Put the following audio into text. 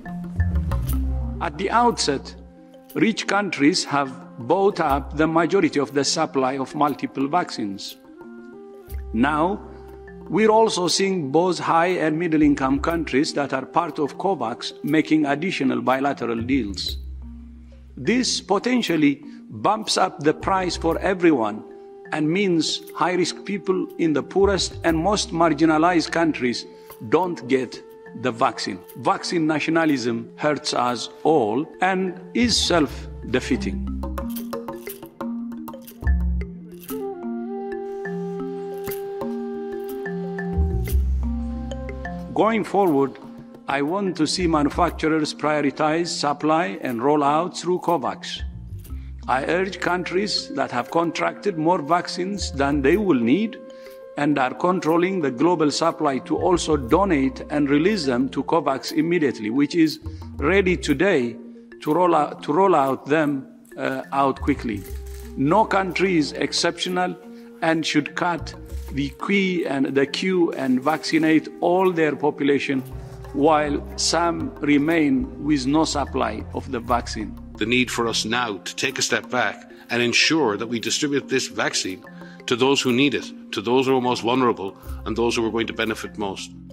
At the outset, rich countries have bought up the majority of the supply of multiple vaccines. Now, we're also seeing both high and middle-income countries that are part of COVAX making additional bilateral deals. This potentially bumps up the price for everyone and means high-risk people in the poorest and most marginalized countries don't get the vaccine. Vaccine nationalism hurts us all and is self-defeating. Going forward, I want to see manufacturers prioritize supply and roll out through COVAX. I urge countries that have contracted more vaccines than they will need and are controlling the global supply to also donate and release them to COVAX immediately, which is ready today to roll out quickly. No country is exceptional and should cut the queue and vaccinate all their population while some remain with no supply of the vaccine. The need for us now to take a step back and ensure that we distribute this vaccine to those who need it, to those who are most vulnerable and those who are going to benefit most.